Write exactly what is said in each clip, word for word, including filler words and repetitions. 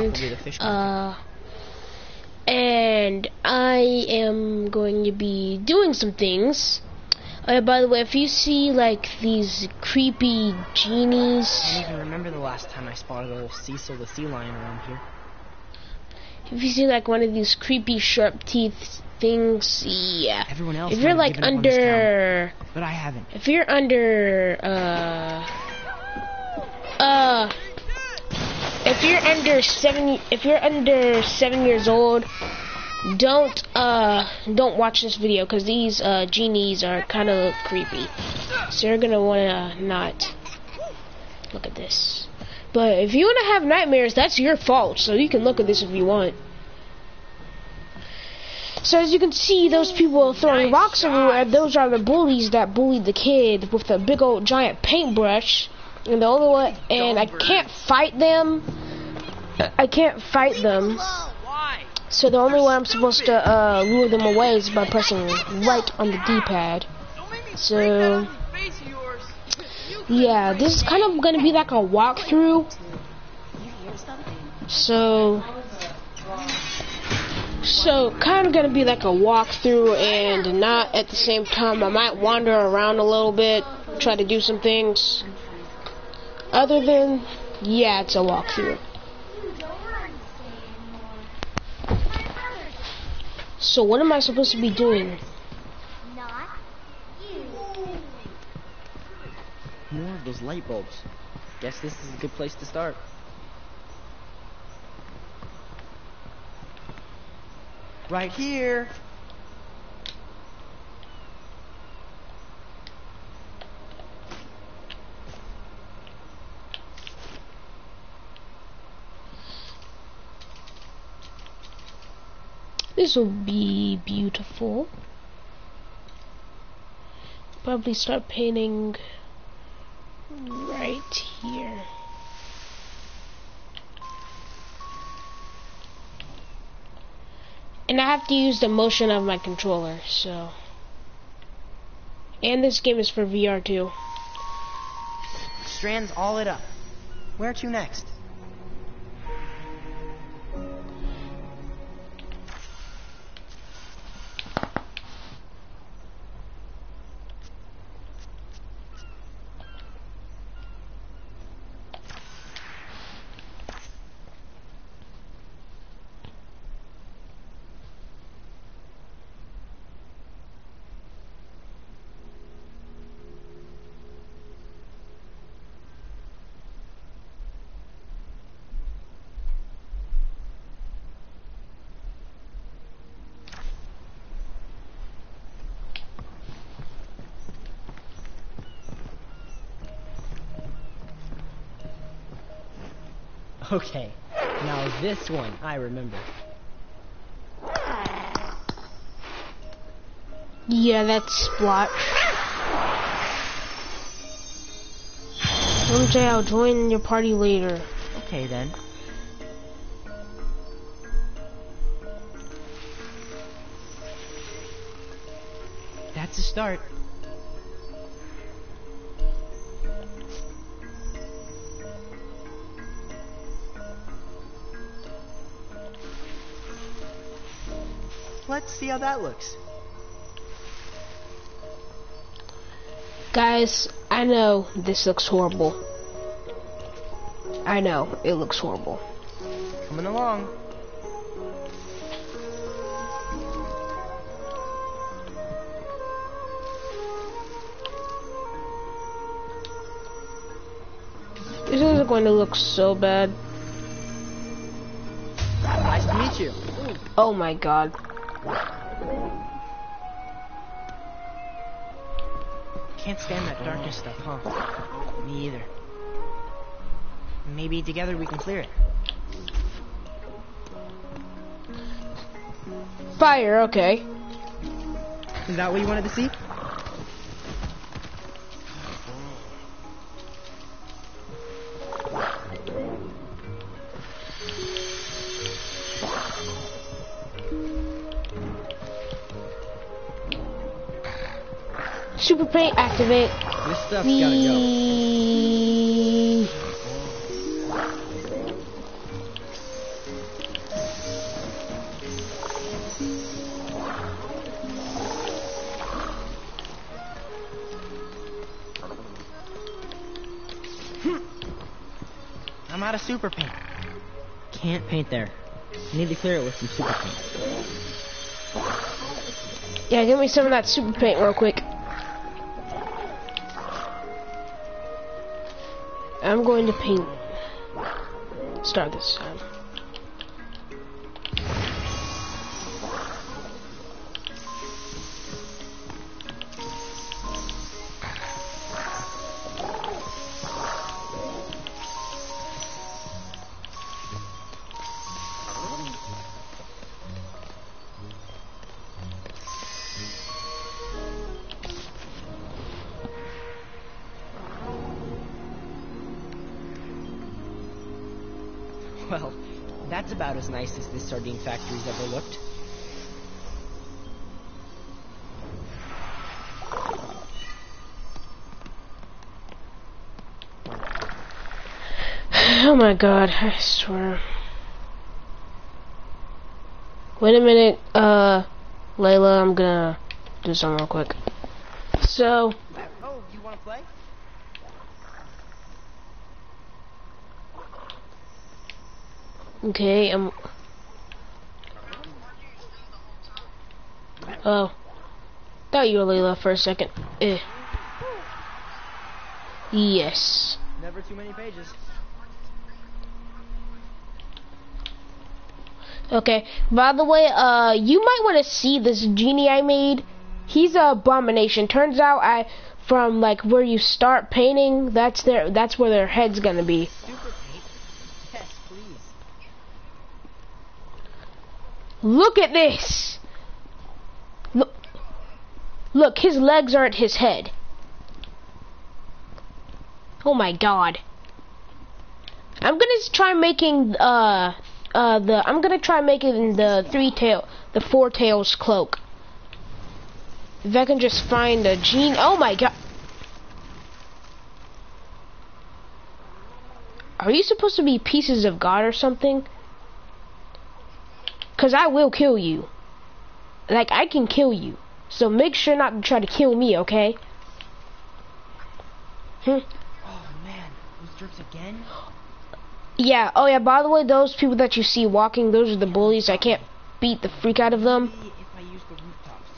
and Probably the fish uh, and I am going to be doing some things. Uh, by the way, if you see like these creepy genies, I don't even remember the last time I spotted old Cecil the sea lion around here. if you see like one of these creepy sharp teeth things, yeah. Everyone else If you're might have like given up on this under, town, but I haven't. if you're under, uh, uh, if you're under seven, if you're under seven years old, don't uh don't watch this video because these uh genies are kind of creepy. So you're gonna wanna not look at this. But if you wanna have nightmares, that's your fault. So you can look at this if you want. So as you can see, those people throwing rocks everywhere, those are the bullies that bullied the kid with the big old giant paintbrush. And the only way, and I can't fight them. I can't fight them. So the only way I'm supposed to uh, lure them away is by pressing right on the D-pad. So yeah, this is kind of gonna be like a walkthrough. So. So, kind of gonna be like a walkthrough, and not at the same time. I might wander around a little bit, try to do some things. Other than, yeah, it's a walkthrough. So, what am I supposed to be doing? More of those light bulbs. Guess this is a good place to start. Right here. This will be beautiful. Probably start painting right here. And I have to use the motion of my controller, so. And this game is for V R too. Strand's all lit up. Where to next? Okay, now this one I remember. Yeah, that's Splotch. M J, I'll join your party later. Okay then. That's a start. Let's see how that looks. Guys, I know this looks horrible. I know, it looks horrible. Coming along. This is going to look so bad. Nice to meet you. Oh my god. Can't stand that darkness stuff, huh? Me either. Maybe together we can clear it. Fire, okay. Is that what you wanted to see? Super paint activate. This stuff's the... gotta go. out of super paint. Can't paint there. I need to clear it with some super paint. Yeah, give me some of that super paint real quick. I'm going to paint. Start this time. Well, that's about as nice as this sardine factory's ever looked. Oh my god, I swear. Wait a minute, uh, Layla, I'm gonna do something real quick. So... Oh, you wanna play? Okay, I'm... Oh. Thought you were Layla for a second. Eh. Yes. Never too many pages. Okay, by the way, uh, you might want to see this genie I made. He's a abomination. Turns out I, from like where you start painting, that's their, that's where their head's gonna be. Look at this! Look, look, his legs are at his head. Oh my god. I'm gonna try making, uh, uh, the, I'm gonna try making the three tail, the four tails cloak. If I can just find a gene, oh my god. Are you supposed to be pieces of God or something? Cause I will kill you. Like, I can kill you. So make sure not to try to kill me, okay? Hmm. Oh man, those jerks again? Yeah, oh yeah, by the way, those people that you see walking, those are the bullies. I can't beat the freak out of them. If I use the rooftops.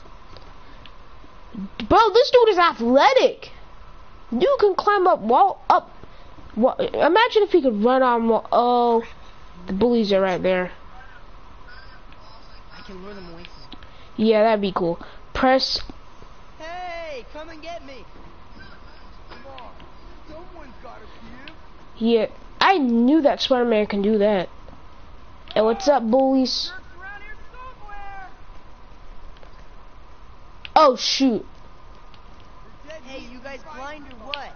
Bro, this dude is athletic. Dude can climb up wall, up. Wall. Imagine if he could run on wall. Oh, the bullies are right there. Can lure them away from me. Yeah, that'd be cool. Press. Hey, come and get me. Come on. Someone's gotta see Yeah, I knew that Spider-Man can do that. Hey, what's up, bullies? Oh shoot. Hey, you guys blind or what?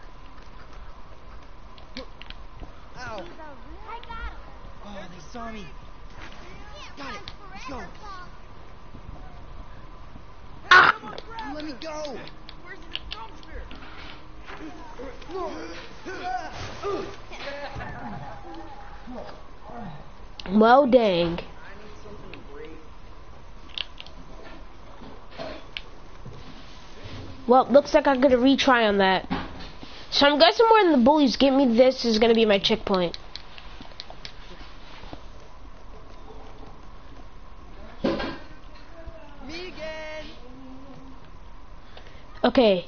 Ow. Oh, they saw me. Got it. Let's go. Ah! Let me go. Where's the dumpster? Well, dang. Well, looks like I'm gonna retry on that. So I'm guessing when the bullies get me, this is gonna be my checkpoint. Me again. Okay.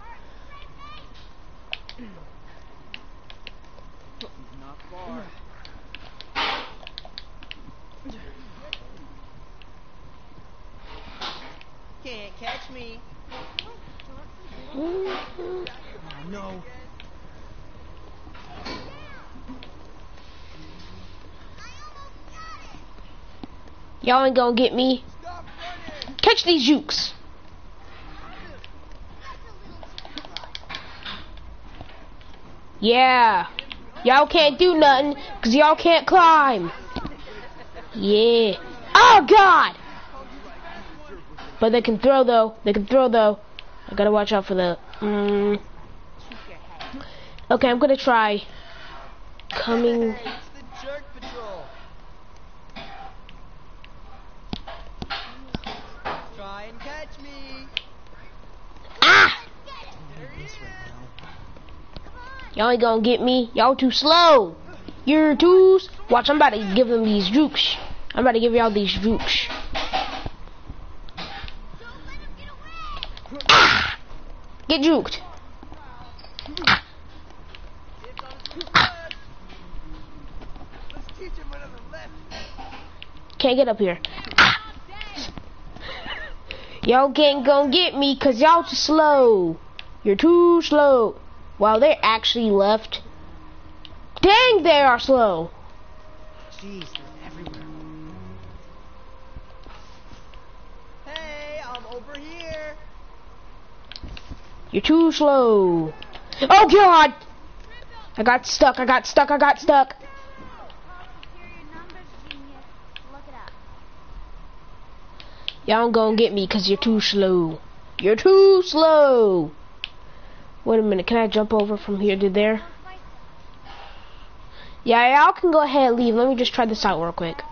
Not far. Can't catch me. Oh, no. Y'all ain't gonna get me. Catch these jukes. Yeah. Y'all can't do nothing because y'all can't climb. Yeah. Oh, God. But they can throw, though. They can throw, though. I gotta watch out for the... Mm. Okay, I'm gonna try. Coming... It's the jerk patrol. Try and catch me. Ah! Y'all ain't gonna get me. Y'all too slow. You're too. Watch, I'm about to give them these jukes. I'm about to give y'all these jukes. Ah! Get juked. Can't get up here. Y'all can't go get me because y'all too slow. You're too slow. Wow, they actually left. Dang, they are slow. Jeez, they're everywhere. Hey, I'm over here. You're too slow. Oh God! I got stuck. I got stuck. I got stuck. Y'all don't gonna get me because you're too slow. You're too slow. Wait a minute. Can I jump over from here to there? Yeah, y'all can go ahead and leave. Let me just try this out real quick.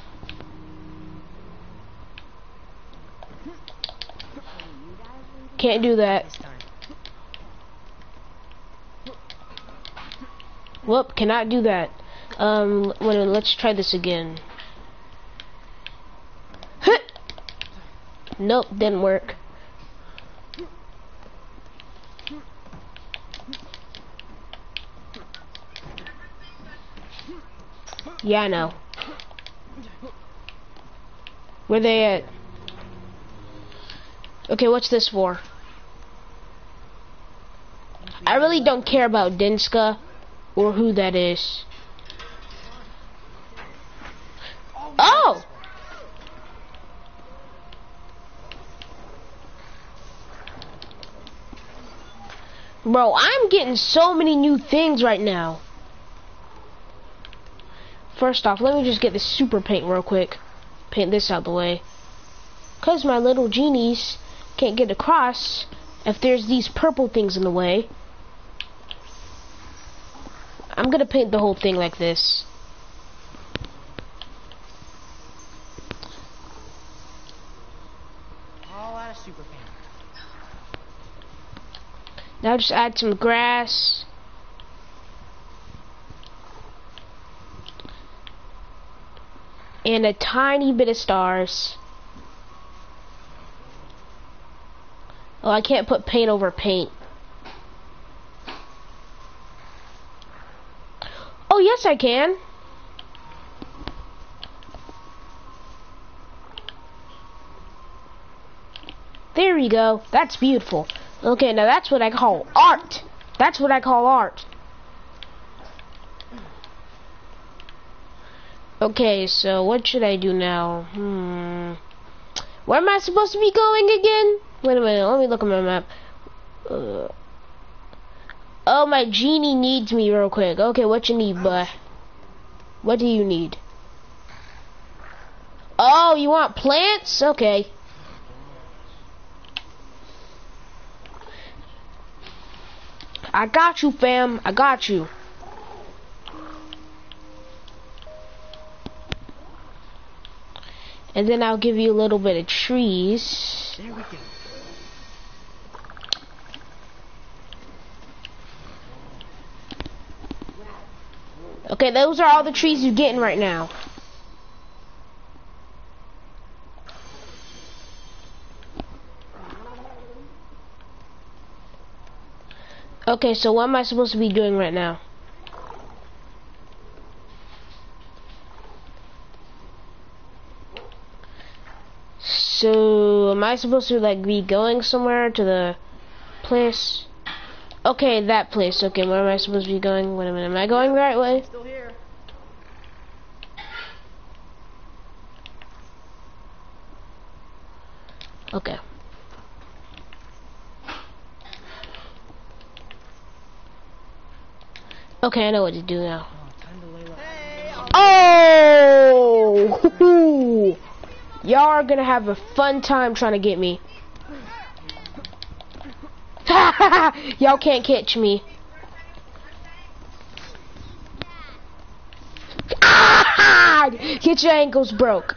Can't do that. Whoop, cannot do that. Um, wait a minute, let's try this again. Nope, didn't work. Yeah, I know. Where they at? Okay, what's this for? I really don't care about Dinska or who that is. Oh! Bro, I'm getting so many new things right now. First off, let me just get this super paint real quick. Paint this out the way. Cause my little genies can't get across if there's these purple things in the way. I'm gonna paint the whole thing like this. All out of super paint. Now just add some grass. And a tiny bit of stars. Oh, I can't put paint over paint. Oh, yes I can. There we go. That's beautiful. Okay, now that's what I call art. That's what I call art. Okay, so what should I do now? Hmm. Where am I supposed to be going again? Wait a minute, let me look at my map. Uh, oh, my genie needs me real quick. Okay, what you need, bud? What do you need? Oh, you want plants? Okay. I got you, fam. I got you. And then I'll give you a little bit of trees. There we go. Okay, those are all the trees you're getting right now. Okay, so what am I supposed to be doing right now? So, am I supposed to like be going somewhere to the place? Okay, that place. Okay, where am I supposed to be going? Wait a minute, am I going the right way? Still here. Okay. Okay, I know what to do now. Oh! Y'all are gonna have a fun time trying to get me. Y'all can't catch me. Get your ankles broke.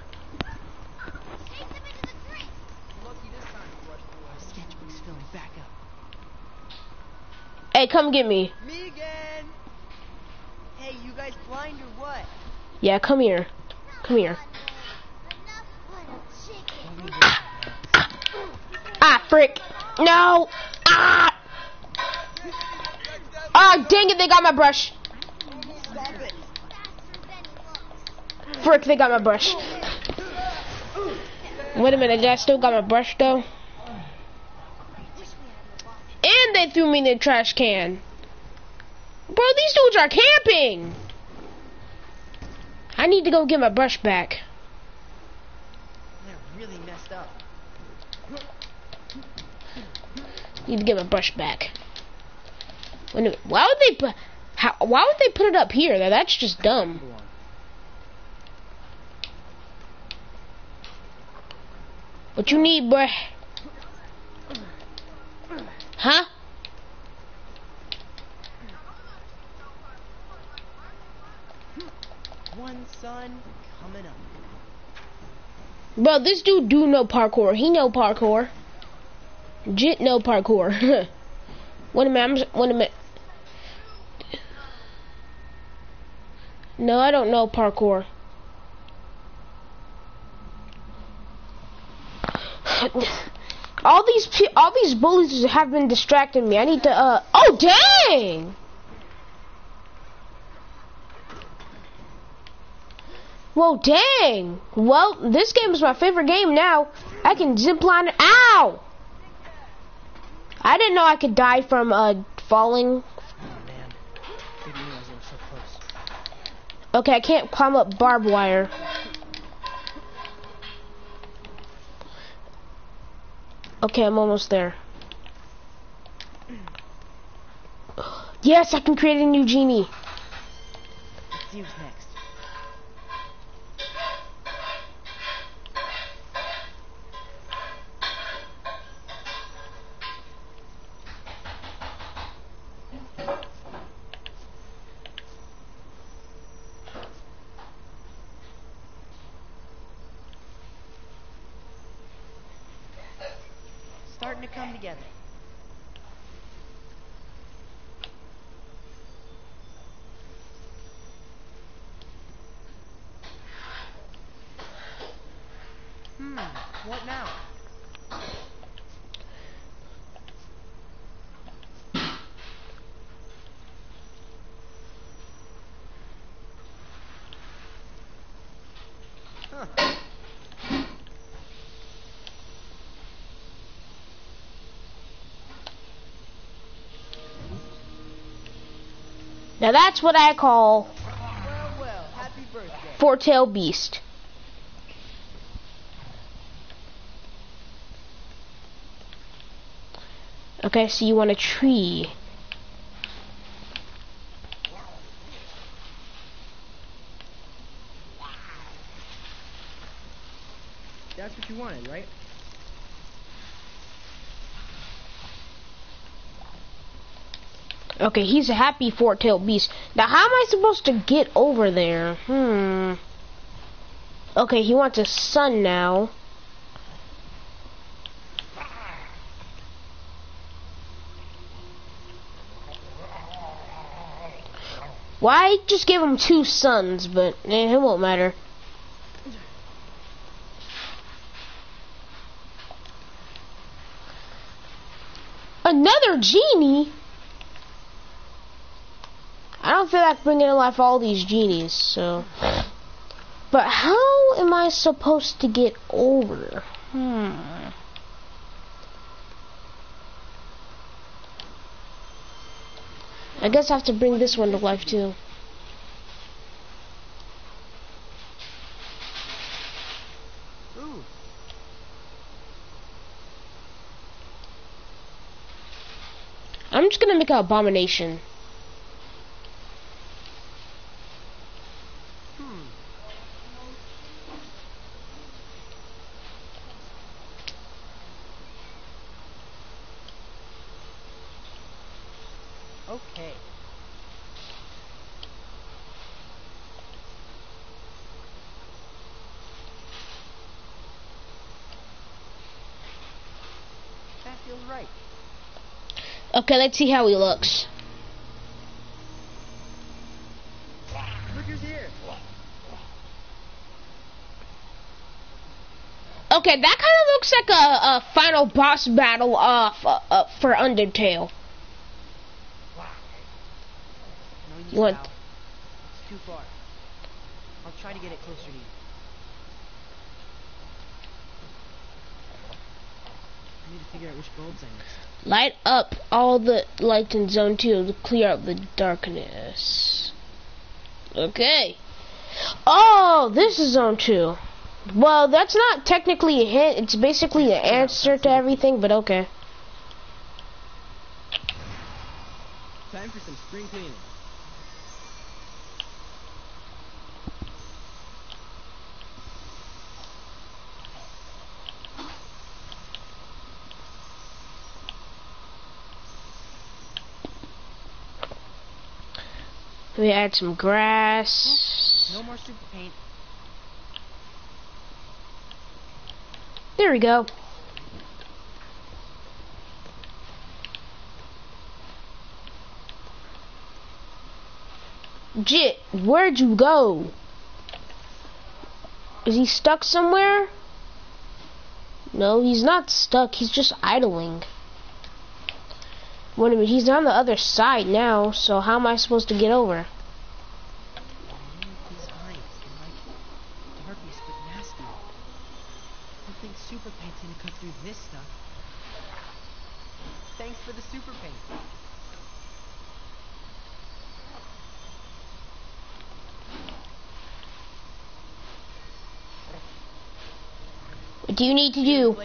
Hey, come get me. Me again. Hey, you guys blind or what? Yeah, come here. Come here. Ah, frick. No. Ah. Ah, dang it, they got my brush. Stop it. Frick, they got my brush. Wait a minute, did I still got my brush though? And they threw me in the trash can. Bro, these dudes are camping. I need to go get my brush back. They're really messed up. Need to get my brush back. Wait a minute, why would they put? How? Why would they put it up here? Though that's just dumb. What you need, bruh? Huh? One son coming up. Bro, this dude do know parkour. He know parkour. Legit know parkour. Wait a minute. I'm just, wait a minute. No, I don't know parkour. all these pe all these bullies have been distracting me. I need to. Uh. Oh dang! Whoa, dang! Well, this game is my favorite game now. I can zip line. Ow! I didn't know I could die from uh falling. Oh man, didn't realize they were so close. Okay, I can't climb up barbed wire. Okay, I'm almost there. Yes, I can create a new genie. Let's see who's next. Starting to come together. Hmm, what now? Huh. Now that's what I call Well, well, happy birthday. four-tail beast. Okay, so you want a tree. That's what you wanted, right? Okay, he's a happy four-tailed beast. Now, how am I supposed to get over there? Hmm. Okay, he wants a son now. Why just give him two sons, but eh, it won't matter. Another genie? I don't feel like bringing to life all these genies, so. But how am I supposed to get over? Hmm. I guess I have to bring this one to life too. Ooh. I'm just gonna make an abomination. Hmm. Okay. That feels right. Okay, let's see how he looks. Okay, that kind of looks like a, a final boss battle uh, f uh, for Undertale. Wow. No use You want? now. It's too far. I'll try to get it closer to you. I need to figure out which bulbs I missed. Light up all the lights in zone two to clear up the darkness. Okay. Oh, this is zone two. Well, that's not technically a hint. It's basically an answer to everything, but okay. Time for some spring cleaning. We add some grass. No more super paint. There we go. Jit, where'd you go? Is he stuck somewhere? No, he's not stuck. He's just idling. Wait a minute, he's on the other side now, so how am I supposed to get over? These vines, they're like darkness but nasty. I think super paint's gonna cut through this stuff. Thanks for the super paint. What do you need to do?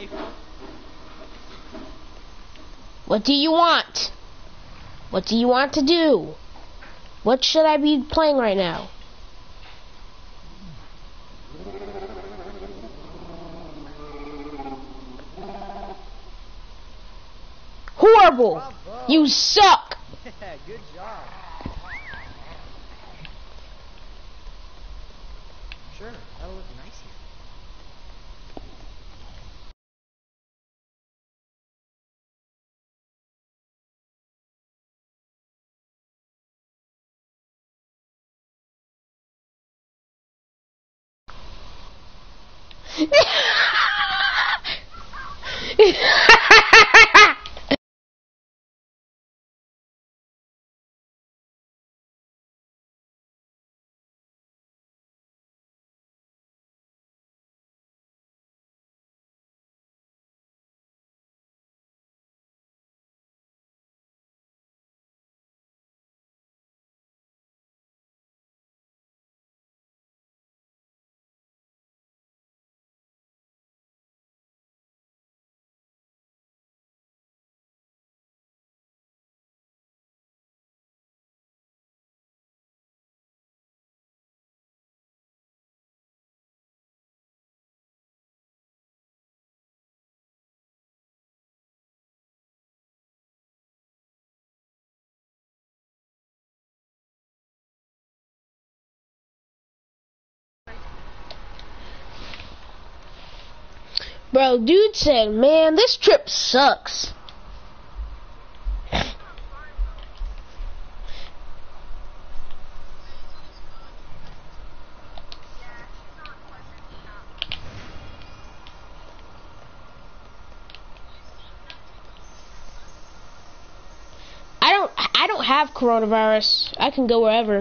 What do you want? What do you want to do? What should I be playing right now? Horrible! Bravo. You suck! Good job. Sure, that'll look nice here. Bro, dude said, man, this trip sucks. I don't I don't have coronavirus. I can go wherever.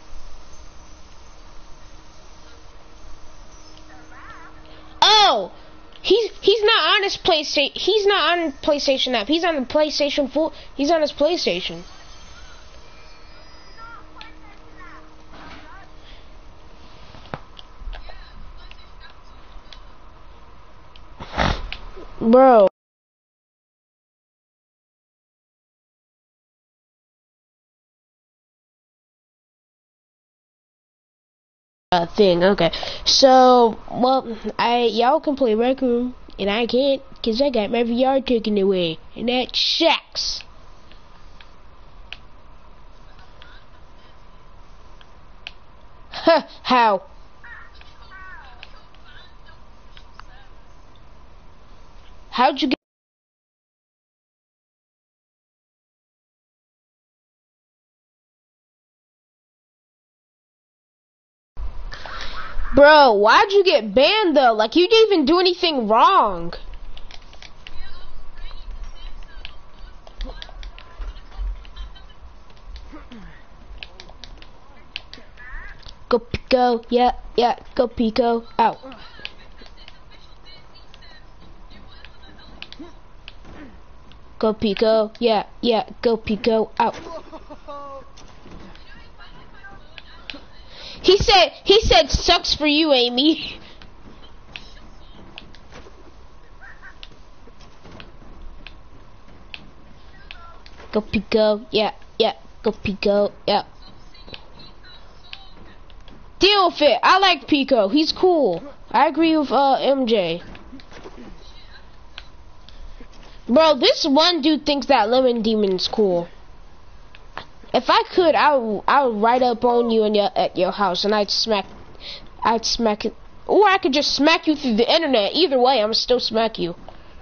Oh, he's he's not on his PlayStation. He's not on PlayStation app. He's on the PlayStation full. He's on his PlayStation. Bro. Uh, thing. Okay. So, well, I y'all can play Rec Room, and I can't, cause I got my V R taken away, and that sucks. Huh? How? How'd you get? Bro, why'd you get banned though? Like you didn't even do anything wrong. Go Pico, yeah, yeah, go Pico, out. Go Pico, yeah, yeah, go Pico, out. He said, he said, sucks for you, Amy. Go Pico, yeah, yeah, go Pico, yeah. Deal with it. I like Pico. He's cool. I agree with uh, M J. Bro, this one dude thinks that Lemon Demon's cool. If I could, I would, I would ride up on you in your, at your house and I'd smack, I'd smack it. Or I could just smack you through the internet. Either way, I'm still smack you.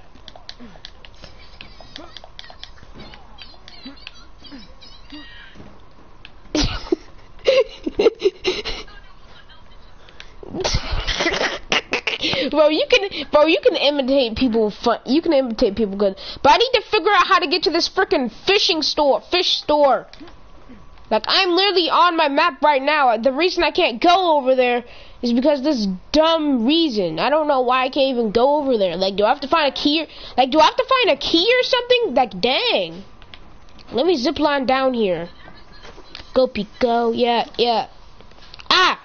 Bro, you can, bro, you can imitate people fun. You can imitate people good. But I need to figure out how to get to this freaking fishing store, fish store. Like I'm literally on my map right now. The reason I can't go over there is because this dumb reason. I don't know why I can't even go over there. Like, do I have to find a key? Or, like, do I have to find a key or something? Like, dang. Let me zip line down here. Go Pico, yeah, yeah. Ah.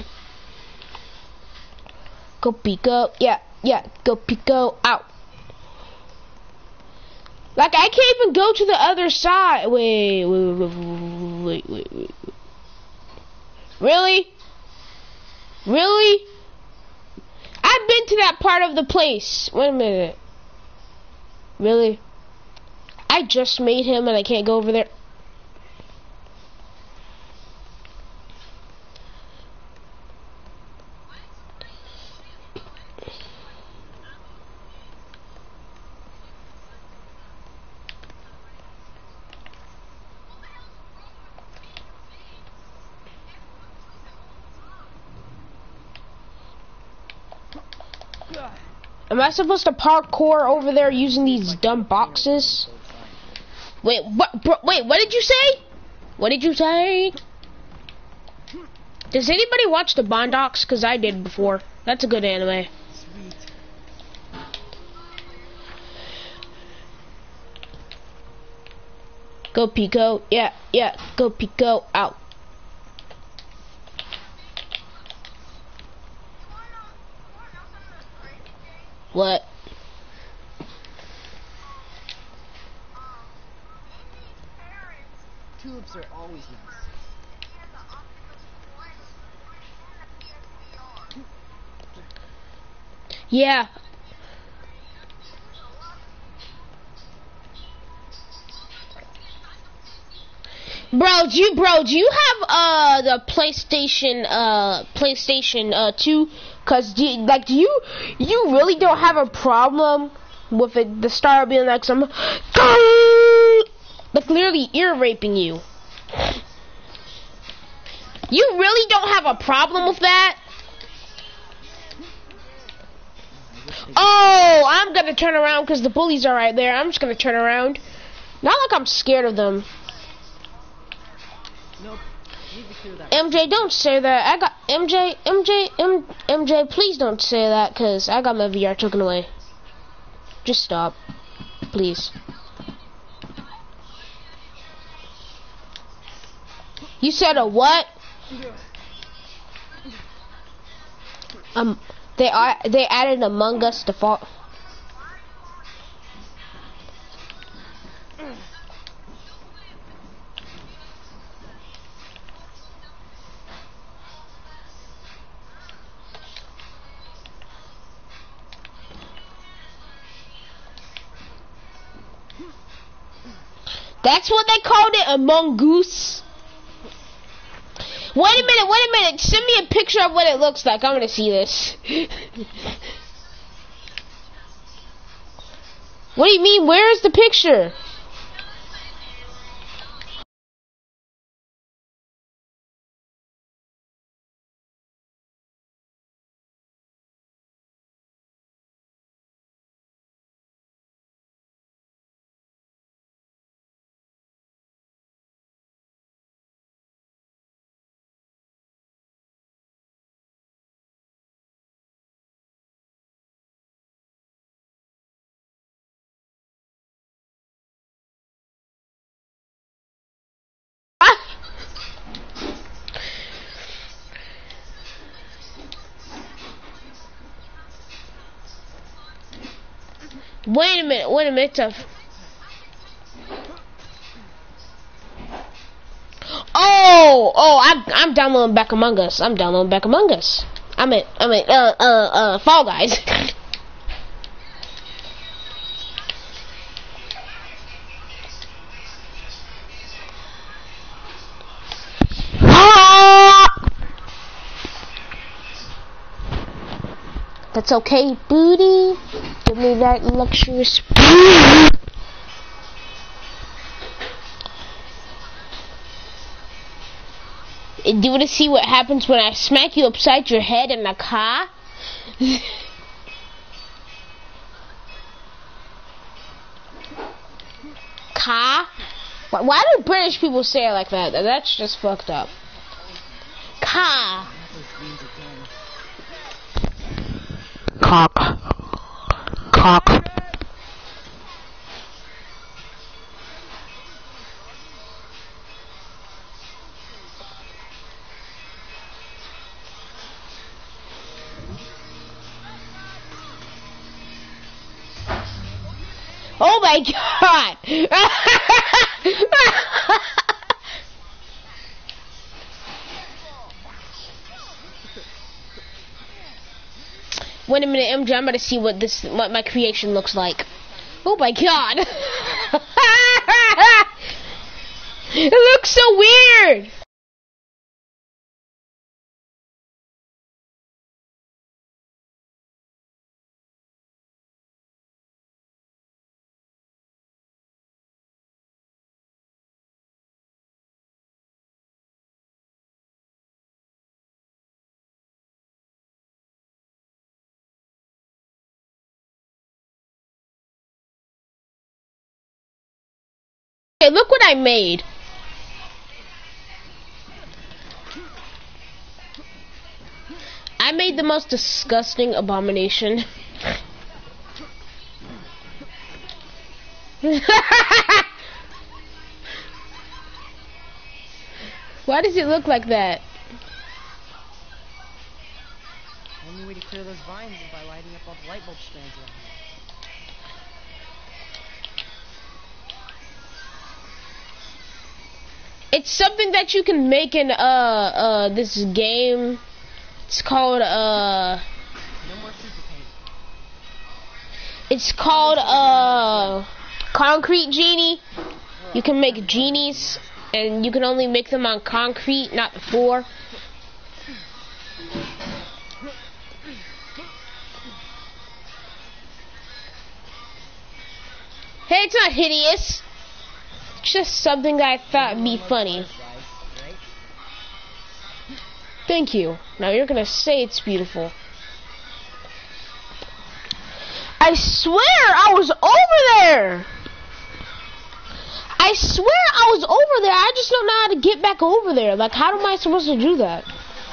Go Pico, yeah, yeah, go Pico, out. Like, I can't even go to the other side. Wait, wait, wait, wait, wait, wait. Really? Really? I've been to that part of the place. Wait a minute. Really? I just made him and I can't go over there. Am I supposed to parkour over there using these dumb boxes? Wait, what? Bro, wait, what did you say? What did you say? Does anybody watch the Bondocs? Cause I did before. That's a good anime. Sweet. Go Pico, yeah, yeah, go Pico, out. What? Tulips are always nice. Yeah. Bro, do you bro, do you have uh the PlayStation uh PlayStation uh two? Cause do you, like do you you really don't have a problem with it the star being like some like literally ear raping you? You really don't have a problem with that? Oh, I'm gonna turn around because the bullies are right there. I'm just gonna turn around. Not like I'm scared of them. Nope. Need to clear that. M J, don't say that. I got M J, M J, M, MJ. Please don't say that, cause I got my V R taken away. Just stop, please. You said a what? Um, they are they added Among Us default. That's what they called it, Among Goose. Wait a minute, wait a minute. Send me a picture of what it looks like. I'm gonna see this. What do you mean? Where is the picture? Wait a minute, wait a minute. Tough. Oh, oh, I, I'm downloading Back Among Us. I'm downloading Back Among Us. I mean, I mean, uh, uh, uh, Fall Guys. That's okay, booty. Give me that luxurious booty. Do you want to see what happens when I smack you upside your head in a car? Car? Why, why do British people say it like that? That's just fucked up. Car. Cock. Cock. Oh my god! Wait a minute, M J, I'm about to see what this, what my creation looks like. Oh my god! It looks so weird! Okay, look what I made. I made the most disgusting abomination. Why does it look like that? Only way to clear those vines is by lighting up all the light bulb strands around. It's something that you can make in uh uh this game. It's called uh No more super paint. It's called uh Concrete Genie. You can make genies and you can only make them on concrete, not the floor. Hey, it's not hideous. It's just something that I thought would be funny. Thank you. Now you're gonna say it's beautiful. I swear I was over there. I swear I was over there. I just don't know how to get back over there. Like, how am I supposed to do that?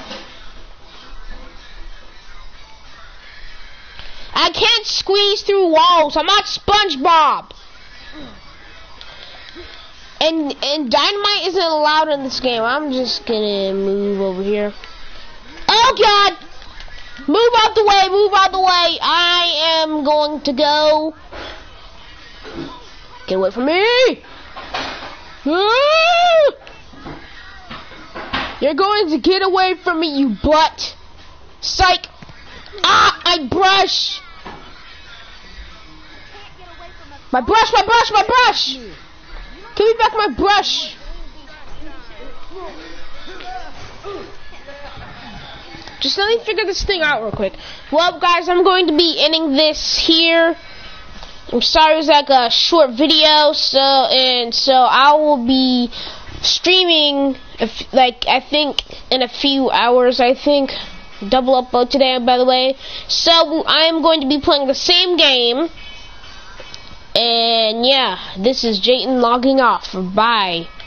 I can't squeeze through walls. I'm not SpongeBob. And and dynamite isn't allowed in this game. I'm just gonna move over here. Oh God! Move out the way, move out the way. I am going to go. Get away from me! Ah! You're going to get away from me, you butt. Psych! Ah, I brush! My brush, my brush, my brush! Give me back my brush! Just let me figure this thing out real quick. Well, guys, I'm going to be ending this here. I'm sorry it was like a short video, so and so I will be streaming, if, like I think in a few hours. I think double upload today, by the way. So I am going to be playing the same game. And yeah, this is Jayton logging off. Bye.